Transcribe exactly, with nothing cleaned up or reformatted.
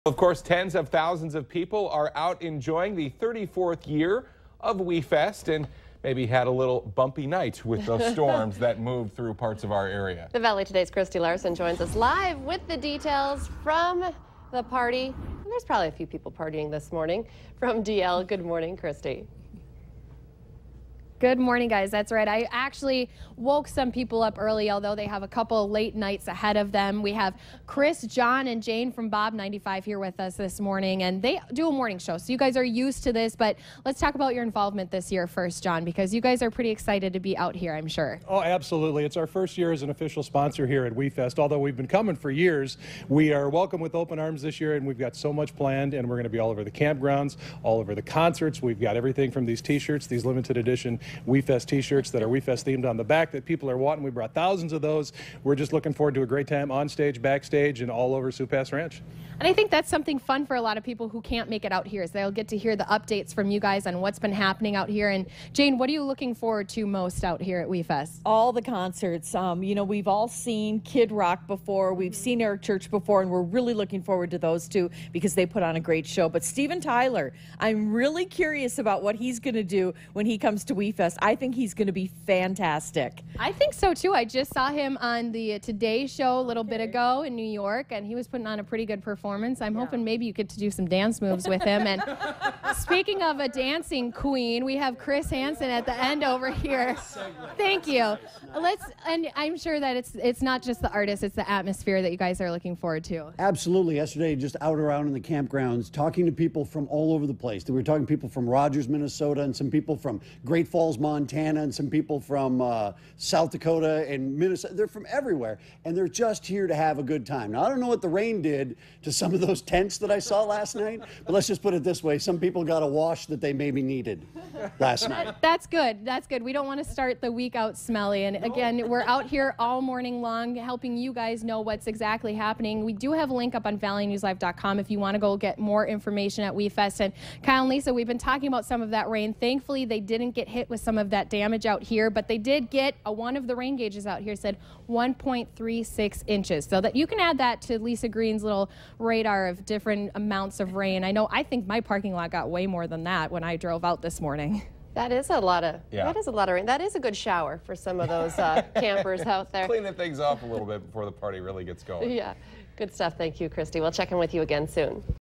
Of course, tens of thousands of people are out enjoying the thirty-fourth year of WeFest and maybe had a little bumpy night with those storms that moved through parts of our area. The Valley Today's Christy Larson joins us live with the details from the party. And there's probably a few people partying this morning from D L. Good morning, Christy. Good morning, guys. That's right. I actually woke some people up early, although they have a couple late nights ahead of them. We have Chris, John, and Jane from Bob ninety-five here with us this morning, and they do a morning show, so you guys are used to this. But let's talk about your involvement this year first, John, because you guys are pretty excited to be out here, I'm sure. Oh, absolutely. It's our first year as an official sponsor here at WeFest. Although we've been coming for years, we are welcome with open arms this year, and we've got so much planned, and we're going to be all over the campgrounds, all over the concerts. We've got everything from these T-shirts, these limited edition WeFest T-shirts that are WeFest themed on the back that people are wanting. We brought thousands of those. We're just looking forward to a great time on stage, backstage, and all over Sioux Pass Ranch. And I think that's something fun for a lot of people who can't make it out here, is they'll get to hear the updates from you guys on what's been happening out here. And Jane, what are you looking forward to most out here at WeFest? All the concerts. Um, you know, we've all seen Kid Rock before. We've seen Eric Church before, and we're really looking forward to those two because they put on a great show. But Steven Tyler, I'm really curious about what he's going to do when he comes to WeFest. I think he's going to be fantastic. I think so, too. I just saw him on the Today Show a little okay. bit ago in New York, and he was putting on a pretty good performance. I'm yeah. hoping maybe you get to do some dance moves with him. And speaking of a dancing queen, we have Chris Hansen at the end over here. Thank you. Let's, and I'm sure that it's it's not just the artists, it's the atmosphere that you guys are looking forward to. Absolutely. Yesterday, just out around in the campgrounds, talking to people from all over the place. We were talking to people from Rogers, Minnesota, and some people from Great Falls, Montana, and some people from uh, South Dakota and Minnesota. They're from everywhere, and they're just here to have a good time. Now, I don't know what the rain did to some of those tents that I saw last night, but let's just put it this way. Some people got a wash that they maybe needed last night. That's good. That's good. We don't want to start the week out smelly. And again, we're out here all morning long helping you guys know what's exactly happening. We do have a link up on valley news live dot com if you want to go get more information at WeFest. And Kyle and Lisa, we've been talking about some of that rain. Thankfully, they didn't get hit with some of that damage out here, but they did get a, one of the rain gauges out here said one point three six inches. So that you can add that to Lisa Green's little radar of different amounts of rain. I know, I think my parking lot got way more than that when I drove out this morning. That is a lot of yeah. that is a lot of rain. That is a good shower for some of those uh, campers out there. Cleaning things off a little bit before the party really gets going. Yeah, good stuff. Thank you, Christy. We'll check in with you again soon.